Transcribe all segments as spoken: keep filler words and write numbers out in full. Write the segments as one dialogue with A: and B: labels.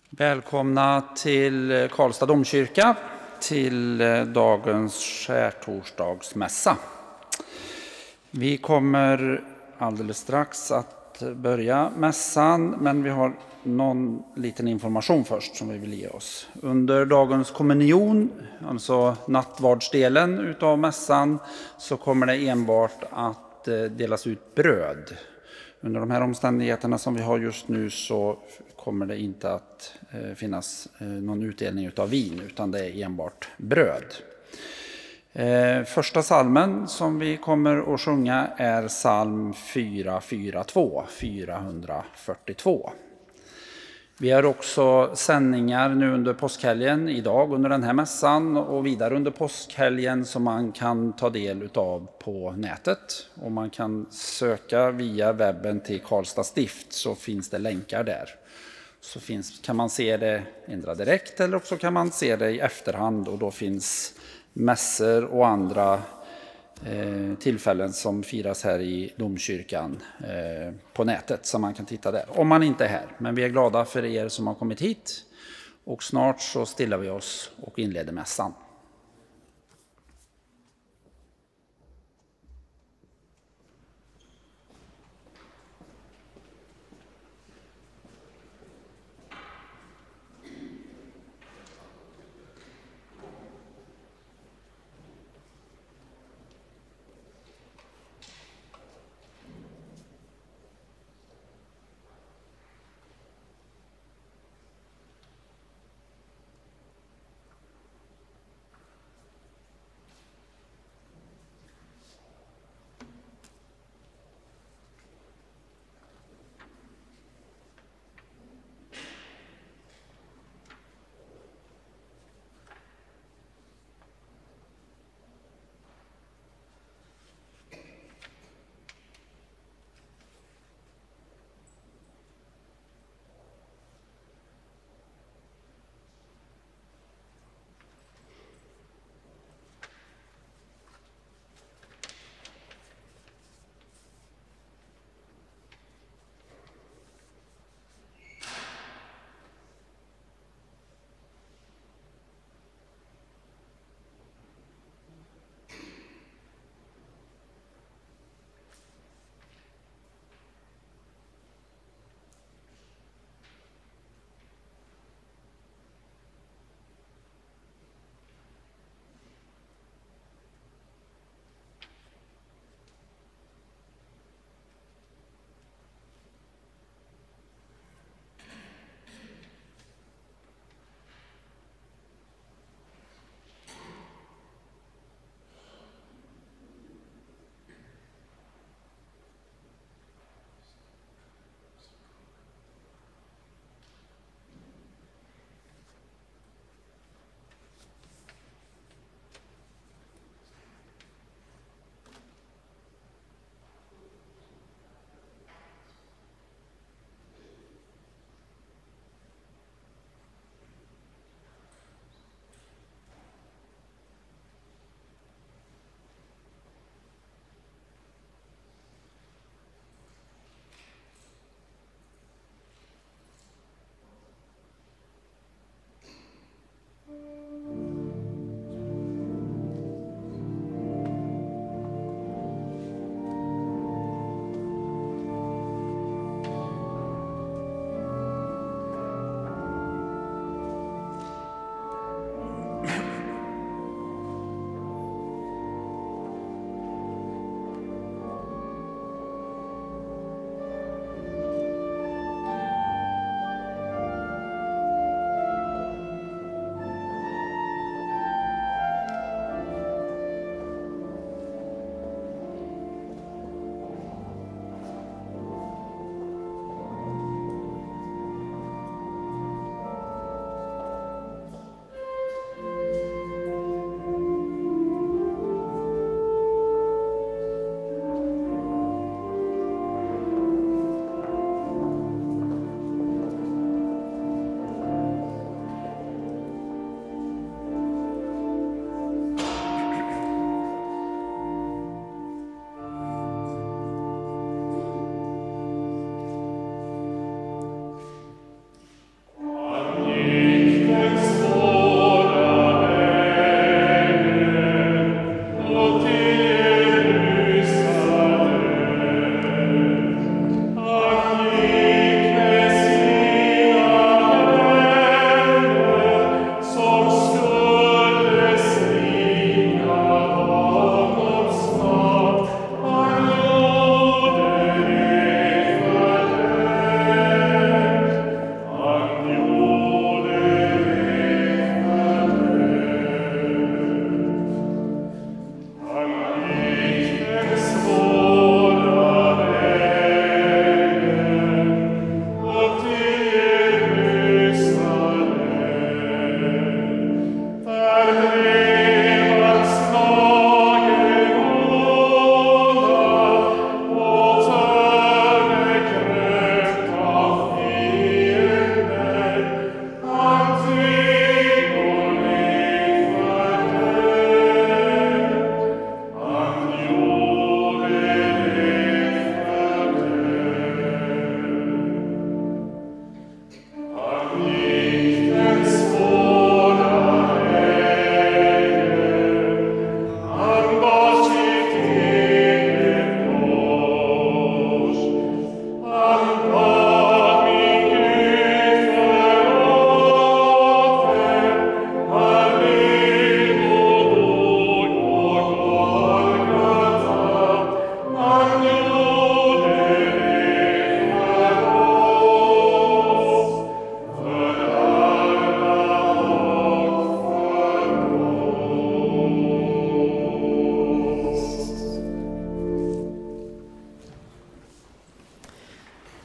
A: Välkomna till Karlstad domkyrka, till dagens skärtorsdagsmässa. Vi kommer alldeles strax att börja mässan, men vi har någon liten information först som vi vill ge oss. Under dagens kommunion, alltså nattvardsdelen utav mässan, så kommer det enbart att delas ut bröd. Under de här omständigheterna som vi har just nu så kommer det inte att finnas någon utdelning av vin, utan det är enbart bröd. Första salmen som vi kommer att sjunga är psalm fyra fyra två, fyrahundrafyrtiotvå. Vi har också sändningar nu under påskhelgen, idag under den här mässan och vidare under påskhelgen som man kan ta del av på nätet. Och man kan söka via webben till Karlstad stift, så finns det länkar där. Så finns, kan man se det ändra direkt eller också kan man se det i efterhand, och då finns mässor och andra eh, tillfällen som firas här i domkyrkan eh, på nätet, så man kan titta där om man inte är här. Men vi är glada för er som har kommit hit, och snart så stillar vi oss och inleder mässan.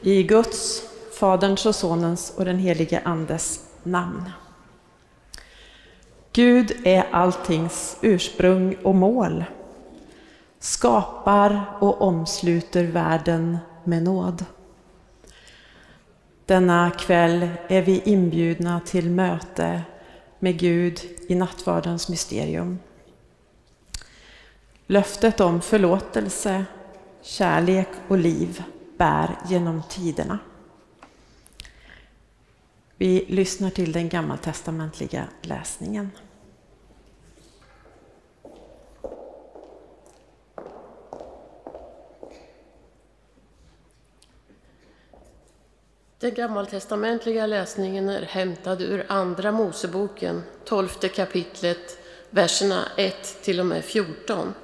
B: I Guds, Faderns och Sonens och den helige Andes namn. Gud är alltings ursprung och mål. Skapar och omsluter världen med nåd. Denna kväll är vi inbjudna till möte med Gud i nattvardens mysterium. Löftet om förlåtelse, kärlek och liv bär genom tiderna. Vi lyssnar till den gammaltestamentliga läsningen.
C: Den gammaltestamentliga läsningen är hämtad ur Andra Moseboken, tolfte kapitlet, verserna ett till och med fjorton.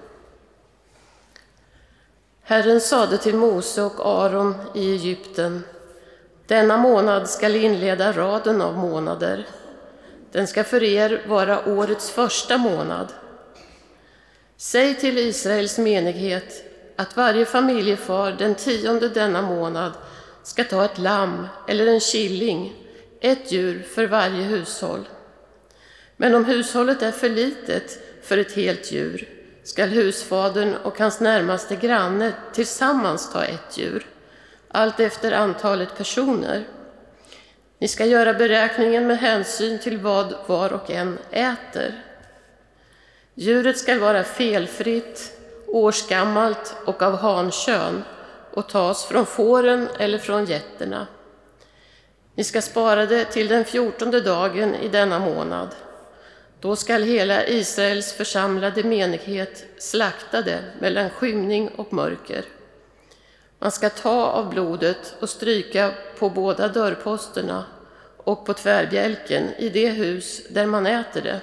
C: Herren sade till Mose och Aron i Egypten: denna månad skall inleda raden av månader. Den ska för er vara årets första månad. Säg till Israels menighet att varje familjefar den tionde denna månad ska ta ett lamm eller en killing, ett djur för varje hushåll. Men om hushållet är för litet för ett helt djur, skall husfadern och hans närmaste granne tillsammans ta ett djur, allt efter antalet personer. Ni ska göra beräkningen med hänsyn till vad var och en äter. Djuret ska vara felfritt, årsgammalt och av hankön och tas från fåren eller från getterna. Ni ska spara det till den fjortonde dagen i denna månad. Då skall hela Israels församlade menighet slakta det mellan skymning och mörker. Man ska ta av blodet och stryka på båda dörrposterna och på tvärbjälken i det hus där man äter det.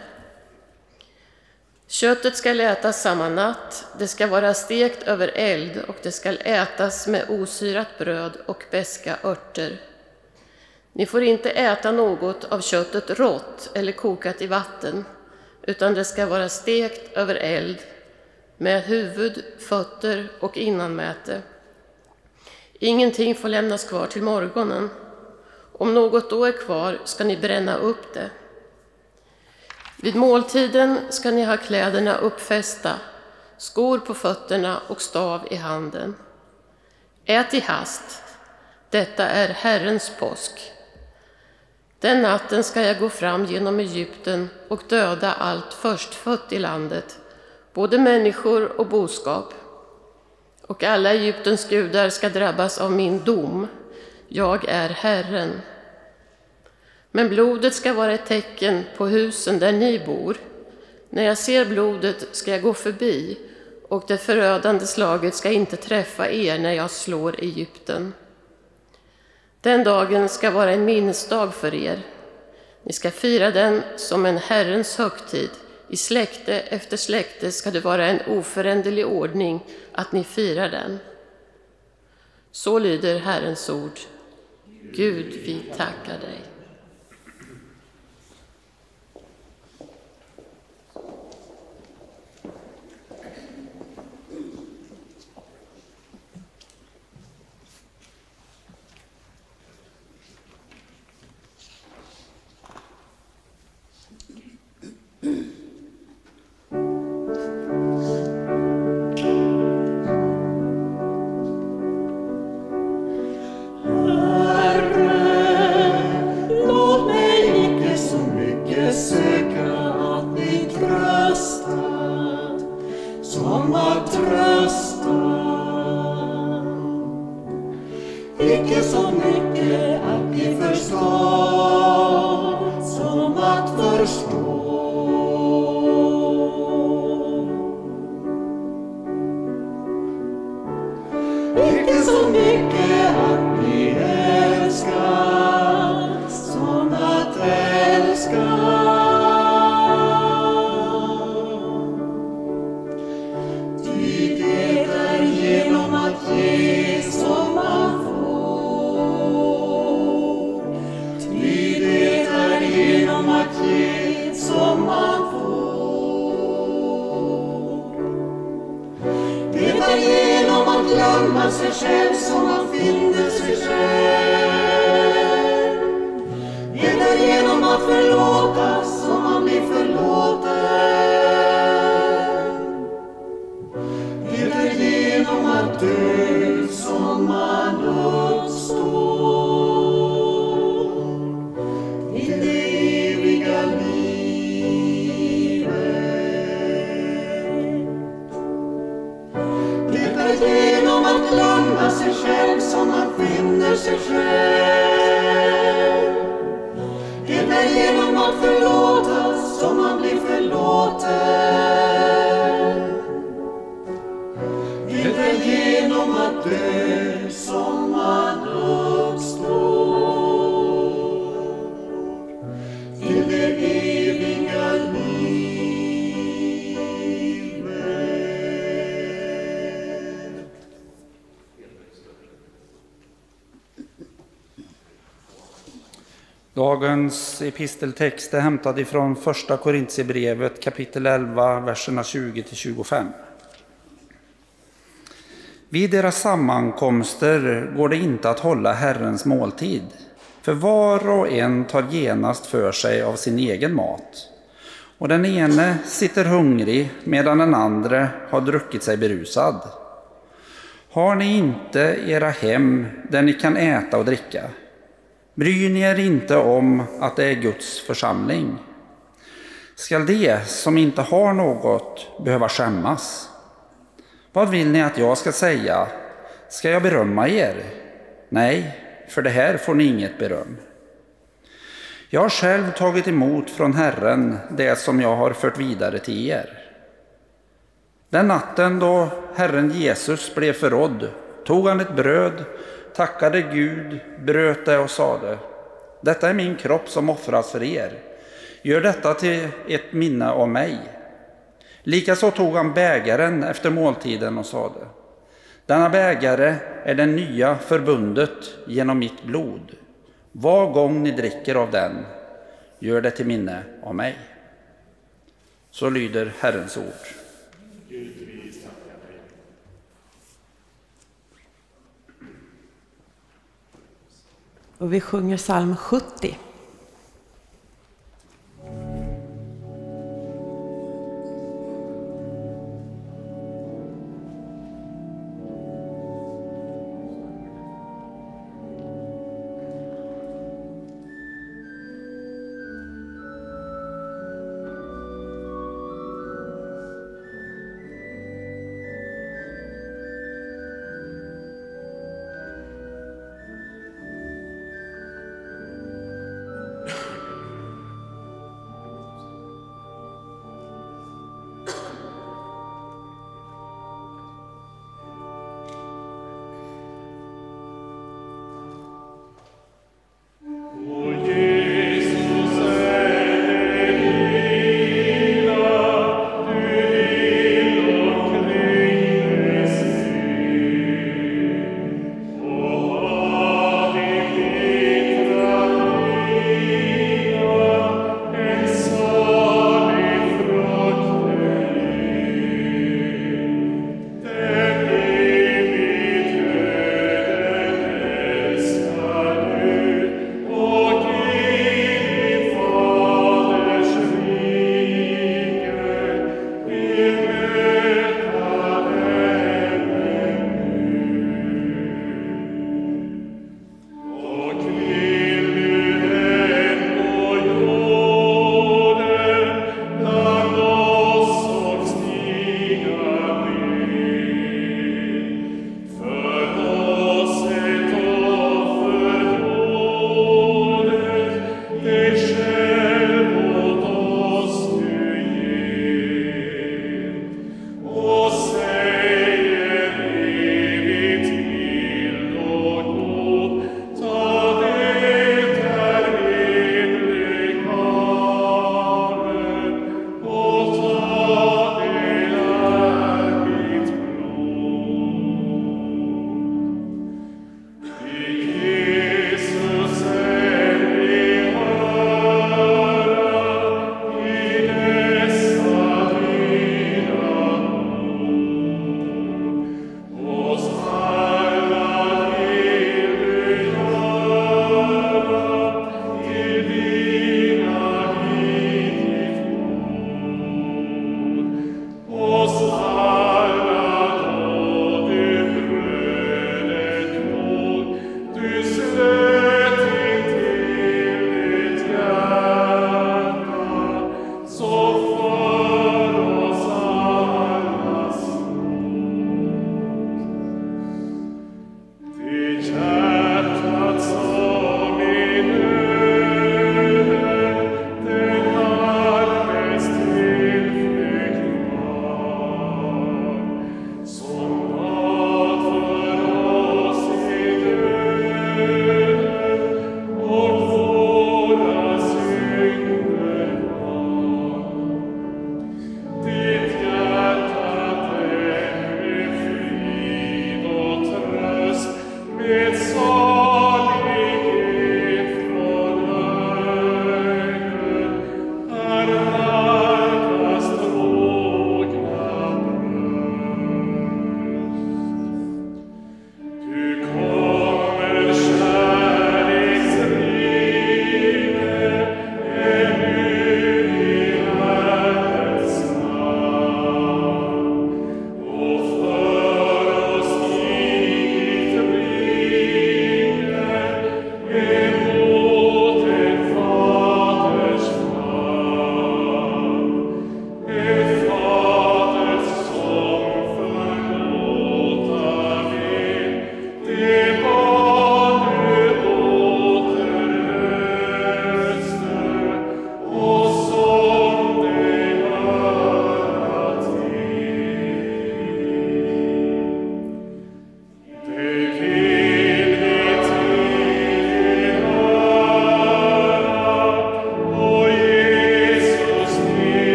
C: Köttet ska ätas samma natt, det ska vara stekt över eld och det ska ätas med osyrat bröd och beska örter. Ni får inte äta något av köttet rått eller kokat i vatten, utan det ska vara stekt över eld med huvud, fötter och innanmäte. Ingenting får lämnas kvar till morgonen. Om något då är kvar ska ni bränna upp det. Vid måltiden ska ni ha kläderna uppfästa, skor på fötterna och stav i handen. Ät i hast, detta är Herrens påsk. Den natten ska jag gå fram genom Egypten och döda allt förstfött i landet, både människor och boskap. Och alla Egyptens gudar ska drabbas av min dom. Jag är Herren. Men blodet ska vara ett tecken på husen där ni bor. När jag ser blodet ska jag gå förbi, och det förödande slaget ska inte träffa er när jag slår Egypten. Den dagen ska vara en minnesdag för er. Ni ska fira den som en Herrens högtid. I släkte efter släkte ska det vara en oföränderlig ordning att ni firar den. Så lyder Herrens ord. Gud, vi tackar dig.
D: Icke så mycket att vi förstår som att förstå. Icke så mycket att vi älskar som att älska. Ty det är genom att ge som man får. Som man får. Det är genom att glömma glömma sig själv som man finner sig själv. Det är genom att förlåta som man blir förlåten. Det är genom att dö som man uppstår i det eviga livet. Det är genom att glömma sig själv som man finner sig själv. Det är genom att förlåta som man blir förlåten. Det är genom att dö som man uppstår till det eviga livet.
A: Dagens episteltext är hämtad ifrån första Korintierbrevet kapitel elva, verserna tjugo till tjugofem. Vid deras sammankomster går det inte att hålla Herrens måltid, för var och en tar genast för sig av sin egen mat. Och den ene sitter hungrig medan den andra har druckit sig berusad. Har ni inte era hem där ni kan äta och dricka? Bryr ni er inte om att det är Guds församling? Skall de som inte har något behöva skämmas? Vad vill ni att jag ska säga? Ska jag berömma er? Nej, för det här får ni inget beröm. Jag har själv tagit emot från Herren det som jag har fört vidare till er. Den natten då Herren Jesus blev förrådd tog han ett bröd, tackade Gud, bröt det och sade: detta är min kropp som offras för er. Gör detta till ett minne av mig. Likaså tog han bägaren efter måltiden och sade: denna bägare är det nya förbundet genom mitt blod. Var gång ni dricker av den, gör det till minne av mig. Så lyder Herrens ord.
B: Och vi sjunger psalm sjuttio.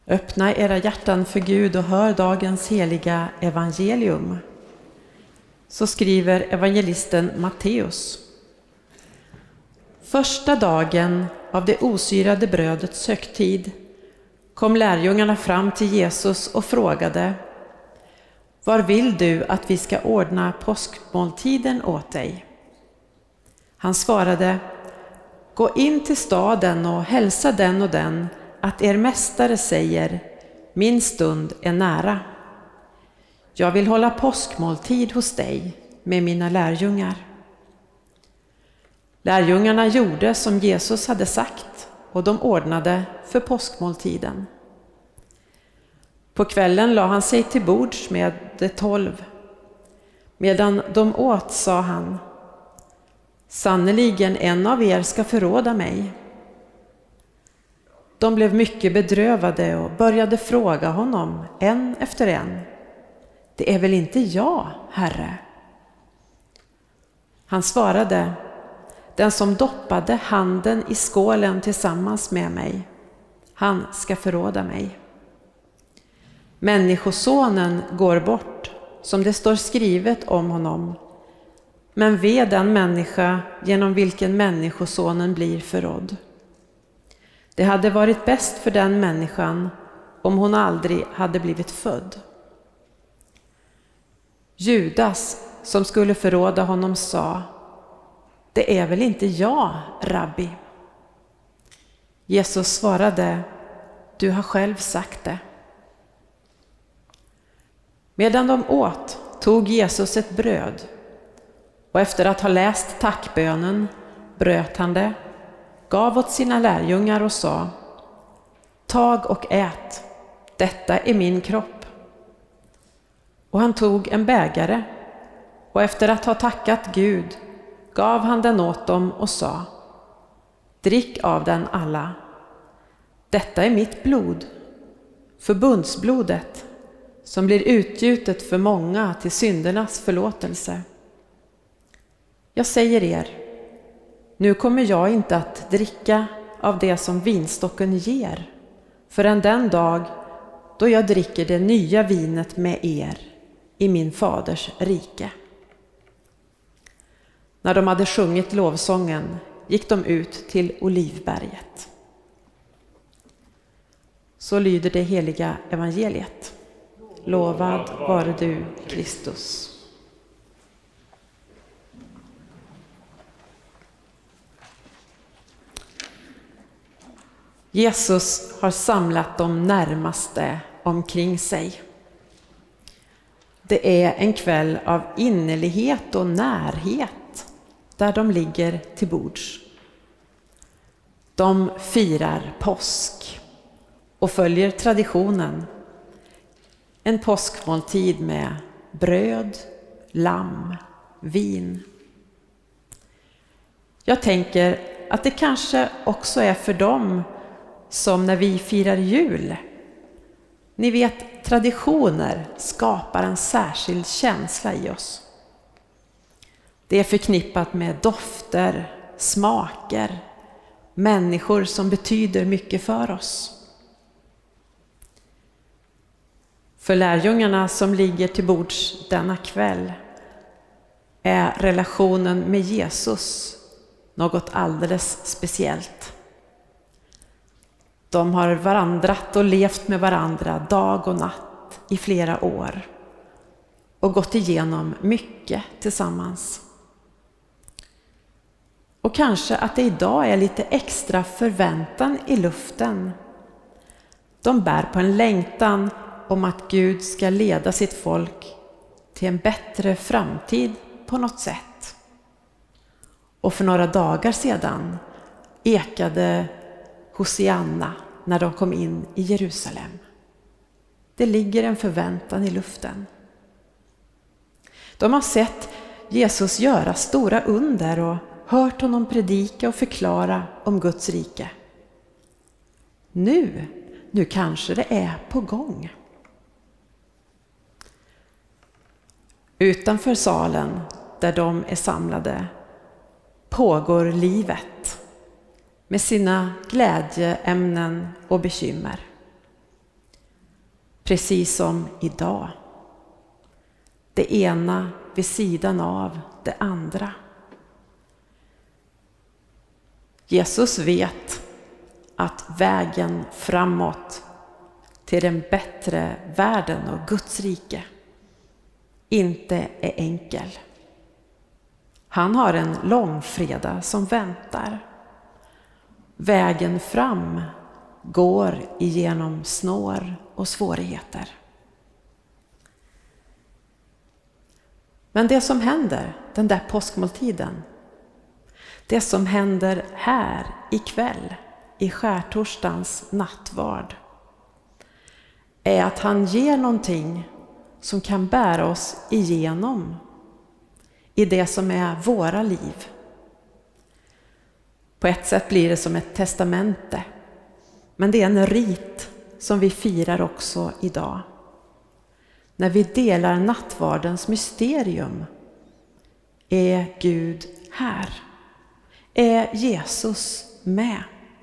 B: Öppna era hjärtan för Gud och hör dagens heliga evangelium. Så skriver evangelisten Matteus. Första dagen av det osyrade brödets högtid kom lärjungarna fram till Jesus och frågade: Var vill du att vi ska ordna påskmåltiden åt dig? Han svarade: Gå in till staden och hälsa den och den att er mästare säger: Min stund är nära. Jag vill hålla påskmåltid hos dig med mina lärjungar. Lärjungarna gjorde som Jesus hade sagt och de ordnade för påskmåltiden. På kvällen la han sig till bords med de tolv. Medan de åt sa han: Sannoliken en av er ska förråda mig. De blev mycket bedrövade och började fråga honom en efter en: Det är väl inte jag, Herre? Han svarade: Den som doppade handen i skålen tillsammans med mig, han ska förråda mig. Människosonen går bort, som det står skrivet om honom. Men ve den människa genom vilken människosonen blir förrådd. Det hade varit bäst för den människan om hon aldrig hade blivit född. Judas, som skulle förråda honom, sa: Det är väl inte jag, rabbi? Jesus svarade: Du har själv sagt det. Medan de åt tog Jesus ett bröd och efter att ha läst tackbönen bröt han det, gav åt sina lärjungar och sa: Tag och ät, detta är min kropp. Och han tog en bägare och efter att ha tackat Gud gav han den åt dem och sa: Drick av den alla. Detta är mitt blod, förbundsblodet, som blir utgjutet för många till syndernas förlåtelse. Jag säger er, nu kommer jag inte att dricka av det som vinstocken ger, förrän den dag då jag dricker det nya vinet med er i min faders rike. När de hade sjungit lovsången gick de ut till Olivberget. Så lyder det heliga evangeliet. Lovad vare du, Kristus. Jesus har samlat de närmaste omkring sig. Det är en kväll av innerlighet och närhet där de ligger till bords. De firar påsk och följer traditionen. En påskmåltid med bröd, lamm, vin. Jag tänker att det kanske också är för dem som när vi firar jul. Ni vet, traditioner skapar en särskild känsla i oss. Det är förknippat med dofter, smaker, människor som betyder mycket för oss. För lärjungarna som ligger till bords denna kväll är relationen med Jesus något alldeles speciellt. De har vandrat och levt med varandra dag och natt i flera år och gått igenom mycket tillsammans. Och kanske att det idag är lite extra förväntan i luften. De bär på en längtan om att Gud ska leda sitt folk till en bättre framtid på något sätt. Och för några dagar sedan ekade Hosianna när de kom in i Jerusalem. Det ligger en förväntan i luften. De har sett Jesus göra stora under och hört honom predika och förklara om Guds rike. Nu, nu kanske det är på gång. Utanför salen där de är samlade pågår livet med sina glädjeämnen och bekymmer. precis som idag. Det ena vid sidan av det andra. Jesus vet att vägen framåt till den bättre världen och Guds rike inte är enkel. Han har en långfredag som väntar. Vägen fram går igenom snår och svårigheter. Men det som händer den där påskmåltiden, det som händer här ikväll i skärtorsdagens nattvard, är att han ger någonting som kan bära oss igenom i det som är våra liv. På ett sätt blir det som ett testamente, men det är en rit som vi firar också idag. När vi delar nattvardens mysterium, är Gud här? Är Jesus med?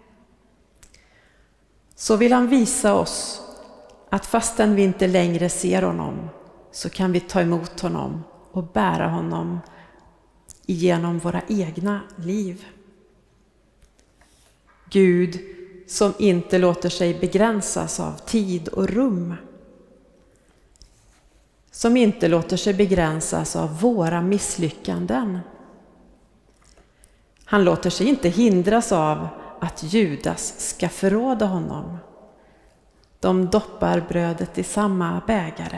B: Så vill han visa oss att fastän vi inte längre ser honom, så kan vi ta emot honom och bära honom igenom våra egna liv. Gud som inte låter sig begränsas av tid och rum. Som inte låter sig begränsas av våra misslyckanden. Han låter sig inte hindras av att Judas ska förråda honom. De doppar brödet i samma bägare.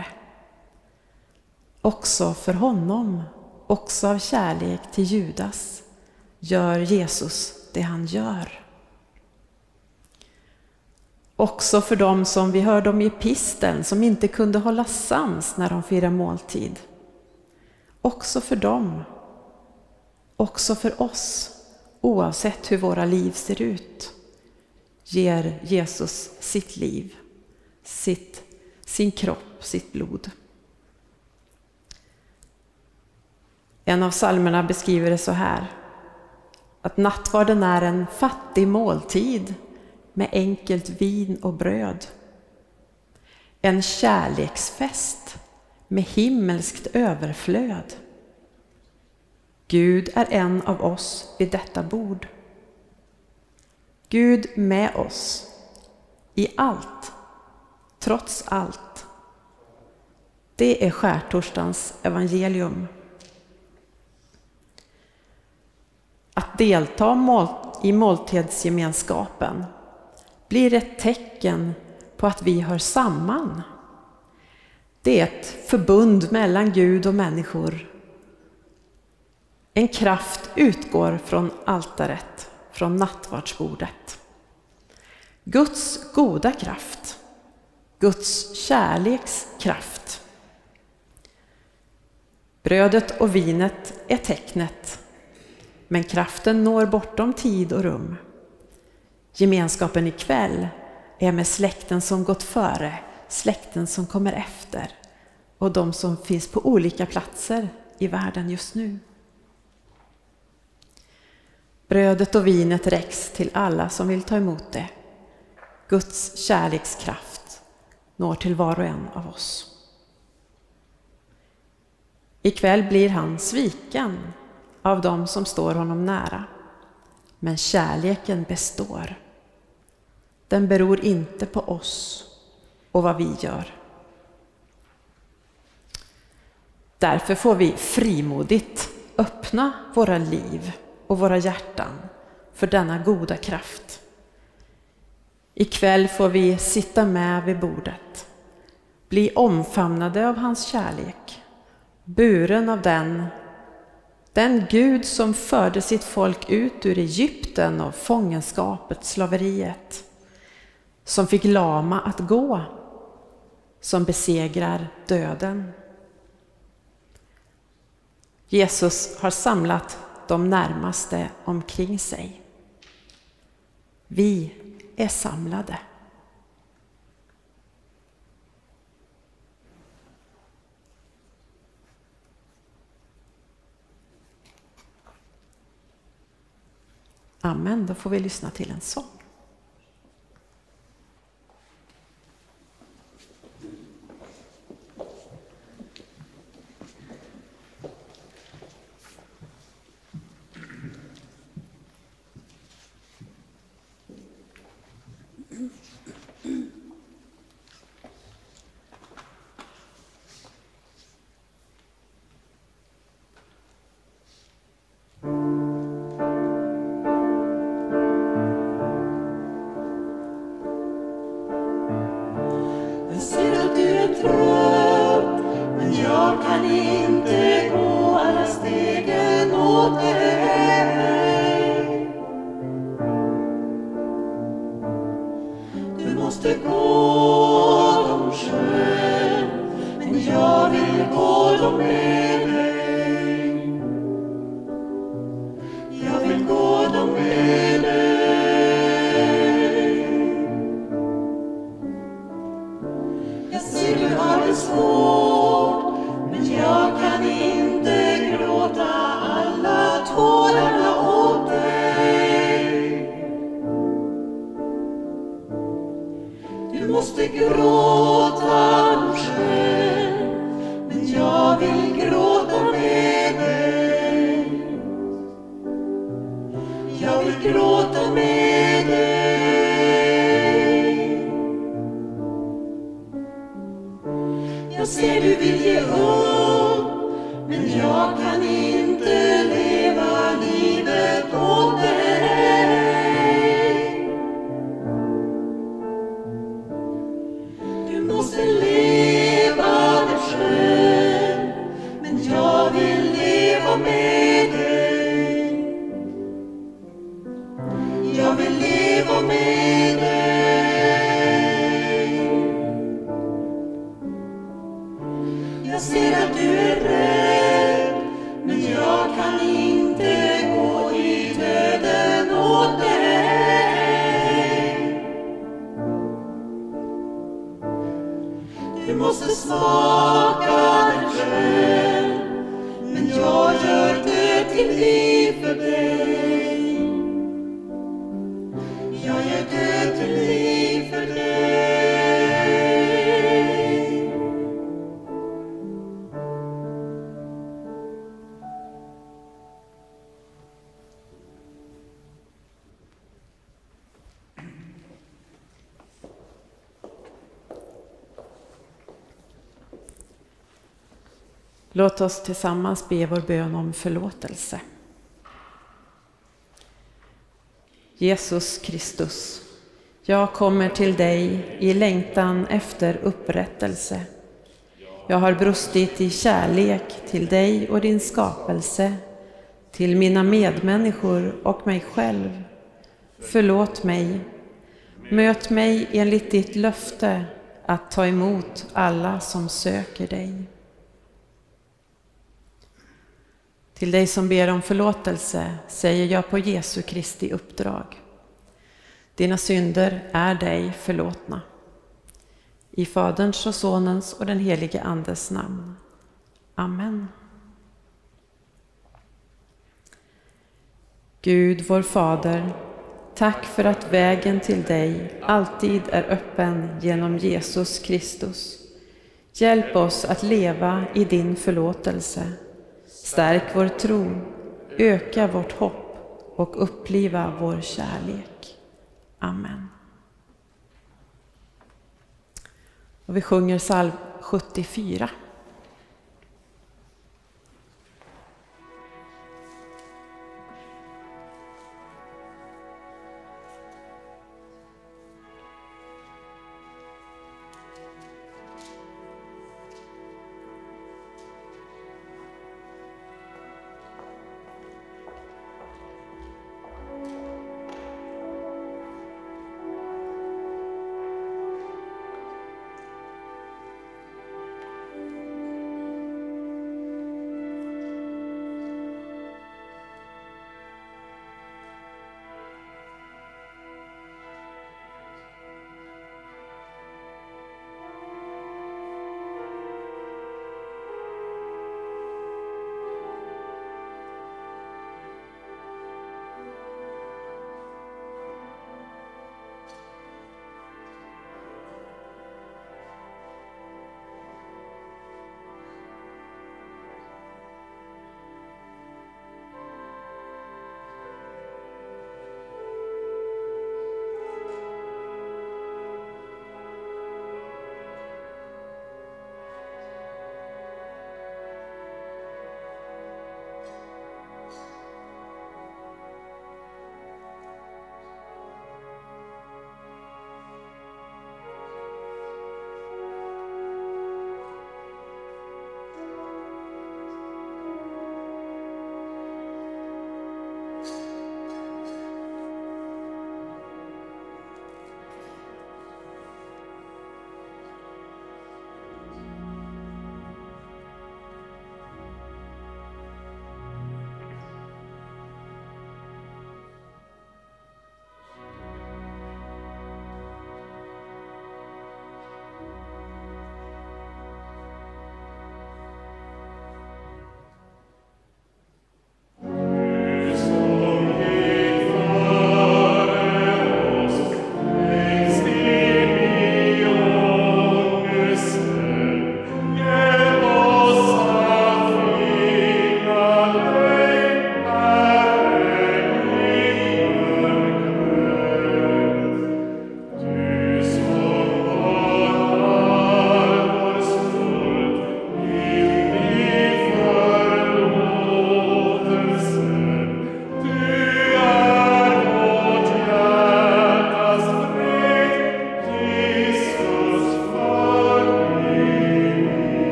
B: Också för honom, också av kärlek till Judas, gör Jesus det han gör. Också för dem som vi hörde om i episteln, som inte kunde hålla sams när de firar måltid. Också för dem. Också för oss, oavsett hur våra liv ser ut, ger Jesus sitt liv, sitt, sin kropp, sitt blod. En av psalmerna beskriver det så här: att nattvarden är en fattig måltid med enkelt vin och bröd. En kärleksfest med himmelskt överflöd. Gud är en av oss vid detta bord. Gud med oss i allt, trots allt. Det är skärtorsdagens evangelium. Att delta mål, i måltidsgemenskapen blir ett tecken på att vi hör samman. Det är ett förbund mellan Gud och människor. En kraft utgår från altaret, från nattvardsbordet. Guds goda kraft, Guds kärleks kraft. Brödet och vinet är tecknet, men kraften når bortom tid och rum. Gemenskapen ikväll är med släkten som gått före, släkten som kommer efter och de som finns på olika platser i världen just nu. Brödet och vinet räcks till alla som vill ta emot det. Guds kärlekskraft når till var och en av oss. Ikväll blir han sviken av dem som står honom nära. Men kärleken består. Den beror inte på oss och vad vi gör. Därför får vi frimodigt öppna våra liv och våra hjärtan för denna goda kraft. Ikväll får vi sitta med vid bordet, bli omfamnade av hans kärlek, buren av den, den Gud som förde sitt folk ut ur Egypten och fångenskapet, slaveriet, som fick lama att gå, som besegrar döden. Jesus har samlat de närmaste omkring sig. Vi är samlade. Amen, då får vi lyssna till en sång.
D: Jag ser att du är trött, men jag kan inte gå alla stegen åt dig. Du måste gå dem själv, men jag vill gå dem med dig. Jag vill gå dem med dig. Jag ser du har det svårt, men jag kan inte gråta alla tårarna åt dig. Du måste gråta dem själv, men jag vill gråta med dig. Jag vill gråta med dig. Jag ser du vill ge upp, men jag kan inte leva livet åt dig. Du måste leva dig själv, men jag vill leva med dig. Jag vill leva med dig. Jag ser att du är rädd, men jag kan inte gå i döden åt dig. Du måste smaka dig själv, men jag gör det till liv för dig. Jag gör det till liv för dig.
B: Låt oss tillsammans be vår bön om förlåtelse. Jesus Kristus, jag kommer till dig i längtan efter upprättelse. Jag har brustit i kärlek till dig och din skapelse, till mina medmänniskor och mig själv. Förlåt mig. Möt mig enligt ditt löfte att ta emot alla som söker dig. Till dig som ber om förlåtelse säger jag på Jesu Kristi uppdrag: dina synder är dig förlåtna. I Faderns och Sonens och den helige Andes namn. Amen. Gud vår Fader, tack för att vägen till dig alltid är öppen genom Jesus Kristus. Hjälp oss att leva i din förlåtelse. Stärk vår tro, öka vårt hopp och uppliva vår kärlek. Amen. Och vi sjunger psalm sjuttiofyra.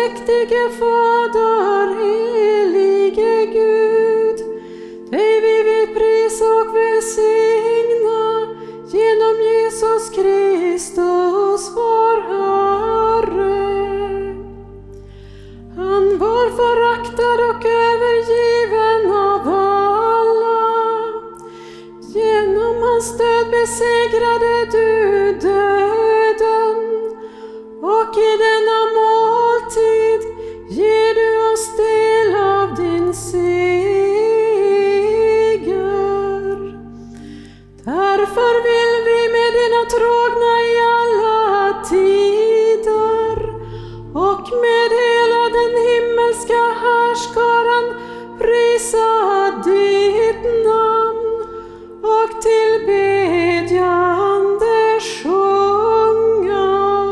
B: allsmäktige Fader, helige Gud, dig vi vill prisa och välsigna genom Jesus Kristus, vår Herre. Han var föraktad och övergiven av alla. Genom hans död besegrade du döden, och i denna måltid ger du oss del av din seger. Därför vill vi med dina trogna i alla tider och med hela den himmelska härskaran prisa ditt namn och tillbedjande sjunga.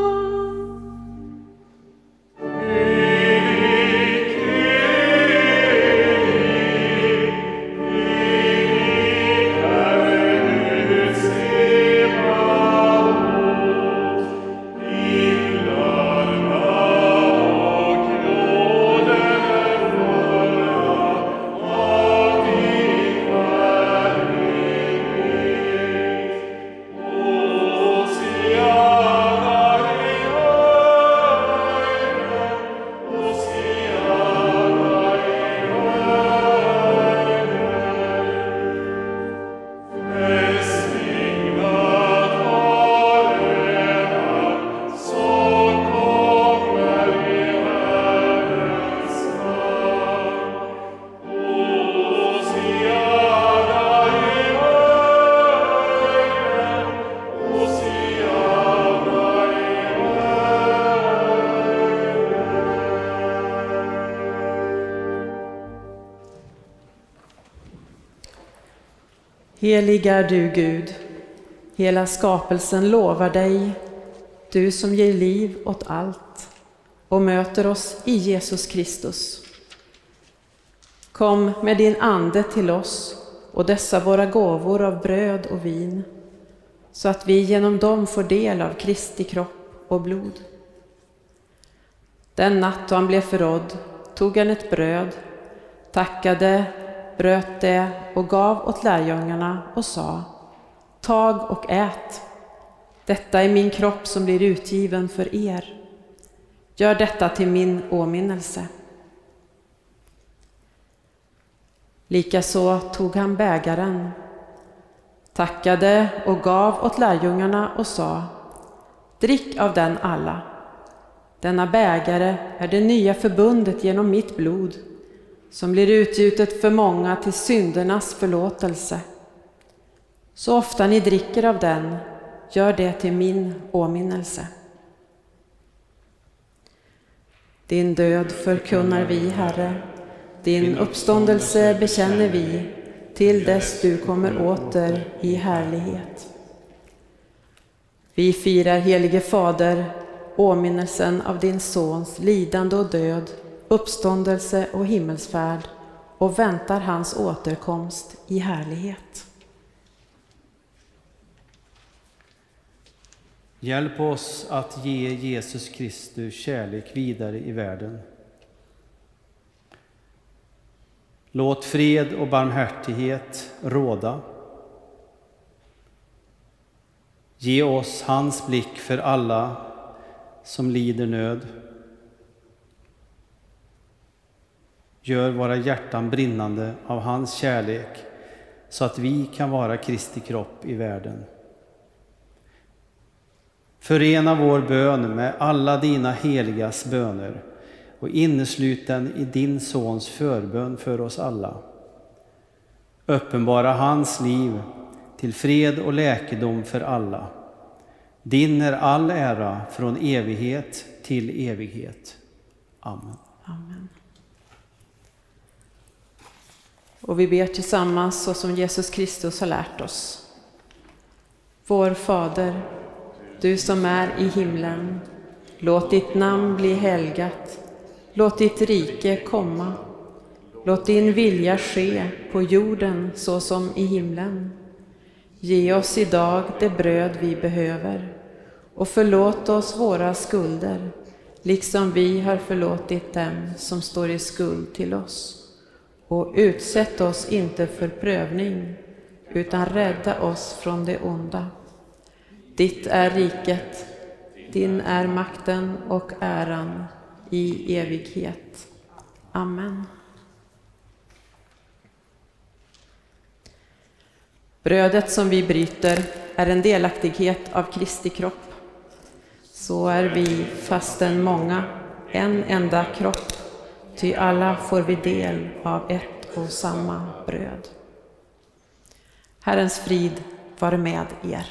B: Helig är du, Gud. Hela skapelsen lovar dig, du som ger liv åt allt och möter oss i Jesus Kristus. Kom med din ande till oss och dessa våra gåvor av bröd och vin, så att vi genom dem får del av Kristi kropp och blod. Den natt då han blev förrådd tog han ett bröd, tackade, bröt det och gav åt lärjungarna och sa: tag och ät. Detta är min kropp som blir utgiven för er. Gör detta till min åminnelse. Likaså tog han bägaren, tackade och gav åt lärjungarna och sa: drick av den alla. Denna bägare är det nya förbundet genom mitt blod, som blir utgjutet för många till syndernas förlåtelse. Så ofta ni dricker av den, gör det till min åminnelse. Din död förkunnar vi, Herre, din uppståndelse bekänner vi, till dess du kommer åter i härlighet. Vi firar, helige Fader, åminnelsen av din sons lidande och död, uppståndelse och himmelsfärd, och väntar hans återkomst i härlighet.
E: Hjälp oss att ge Jesus Kristus kärlek vidare i världen. Låt fred och barmhärtighet råda. Ge oss hans blick för alla som lider nöd. Gör våra hjärtan brinnande av hans kärlek, så att vi kan vara Kristi kropp i världen. Förena vår bön med alla dina heligas böner och inneslut den i din sons förbön för oss alla. Uppenbara hans liv till fred och läkedom för alla. Din är all ära från evighet till evighet. Amen.
B: Amen. Och vi ber tillsammans så som Jesus Kristus har lärt oss. Vår Fader, du som är i himlen, låt ditt namn bli helgat. Låt ditt rike komma. Låt din vilja ske på jorden så som i himlen. Ge oss idag det bröd vi behöver och förlåt oss våra skulder, liksom vi har förlåtit dem som står i skuld till oss. Och utsätt oss inte för prövning, utan rädda oss från det onda. Ditt är riket, din är makten och äran i evighet. Amen. Brödet som vi bryter är en delaktighet av Kristi kropp. Så är vi, fastän många, en enda kropp, ty alla får vi del av ett och samma bröd. Herrens frid vare med er.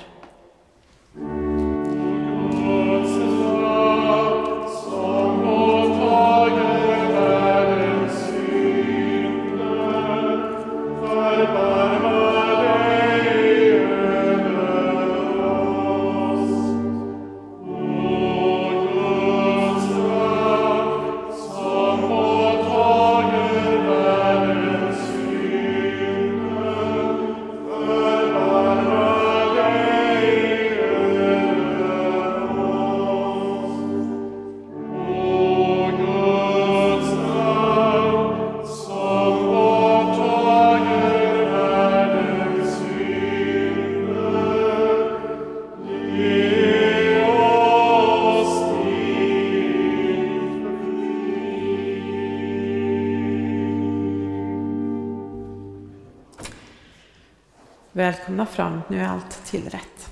B: Välkomna fram, nu är allt tillrätt.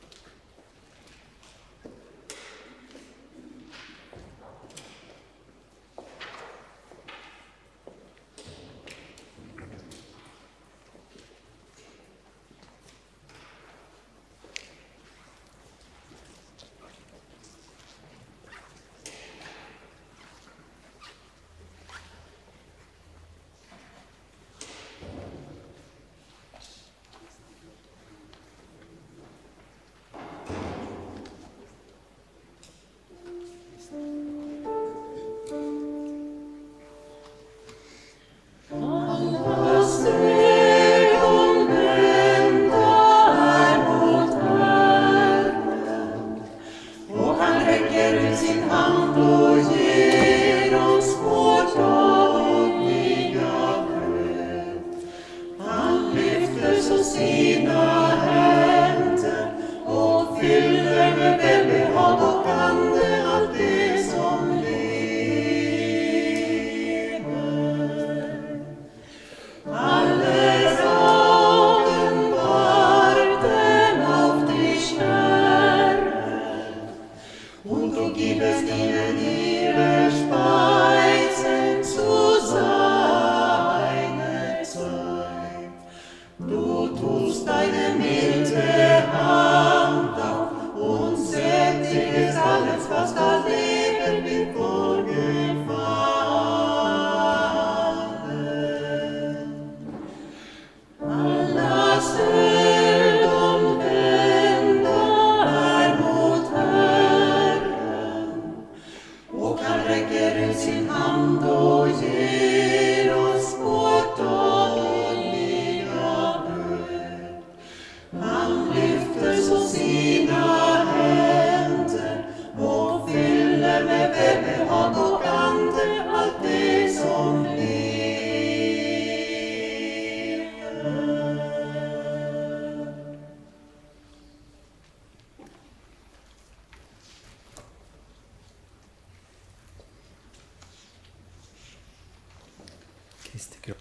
E: Kristi kropp.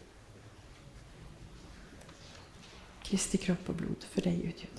B: Kristi kropp och blod för dig utgjutet.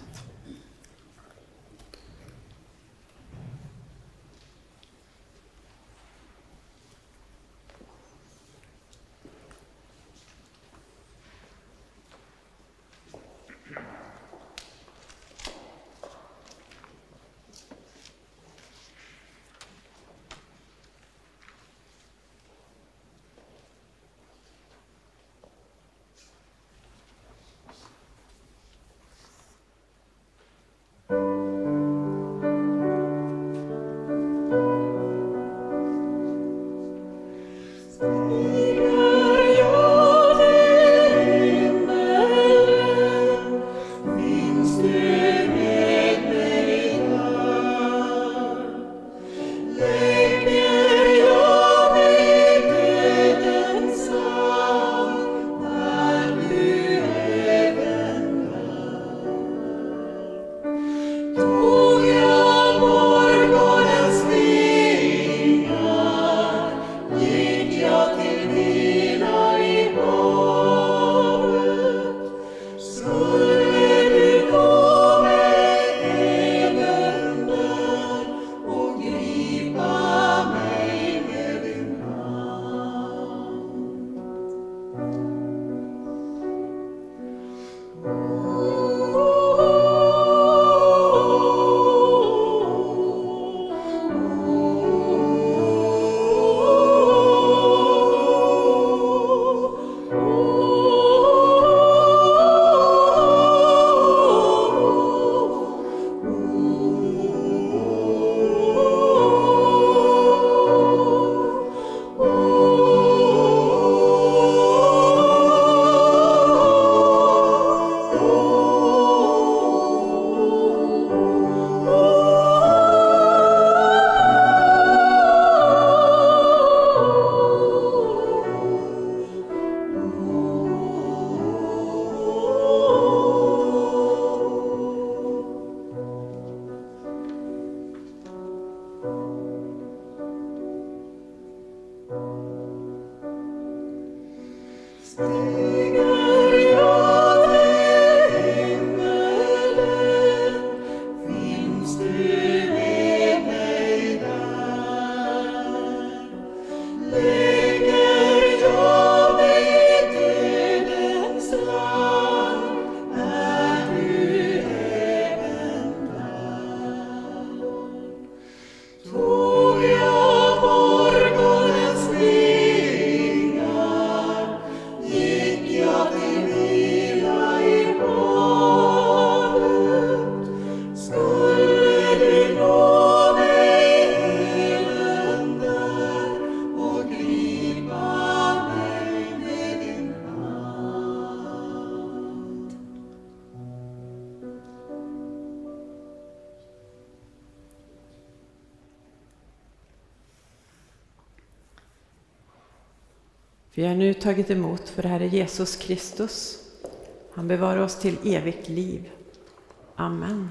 B: Vi har nu tagit emot för Herre Jesus Kristus. Han bevarar oss till evigt liv. Amen.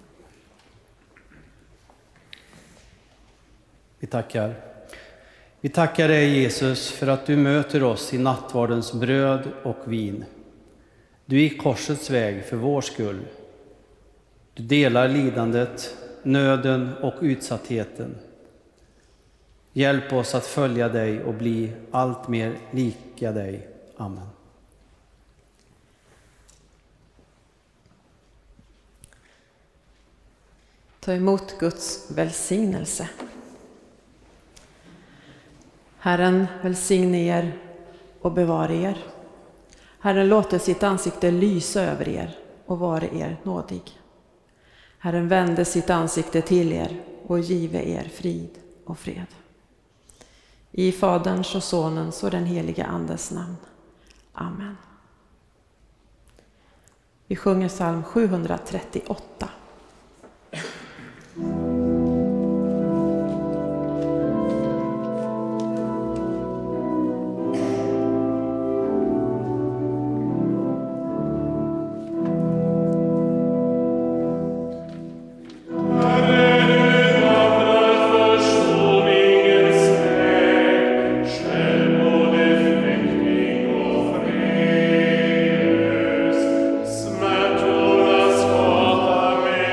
E: Vi tackar. Vi tackar dig Jesus för att du möter oss i nattvardens bröd och vin. Du gick korsets väg för vår skull. Du delar lidandet, nöden och utsattheten. Hjälp oss att följa dig och bli allt mer lika dig. Amen.
B: Ta emot Guds välsignelse. Herren välsigne er och bevara er. Herren låter sitt ansikte lysa över er och vare er nådig. Herren vände sitt ansikte till er och give er frid och fred. I Faderns och Sonens och den heliga Andes namn. Amen. Vi sjunger psalm sjuhundratrettioåtta.
F: Smärtornas gata med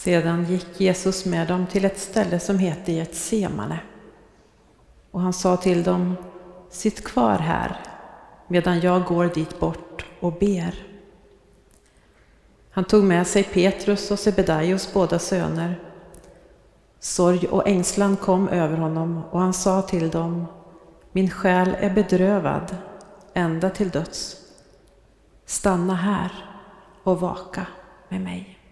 B: Sedan gick Jesus med dem till ett ställe som heter Getsemane. Och han sa till dem: sitt kvar här, medan jag går dit bort och ber. Han tog med sig Petrus och Sebedaios båda söner. Sorg och ängslan kom över honom och han sa till dem: min själ är bedrövad ända till döds. Stanna här och vaka med mig.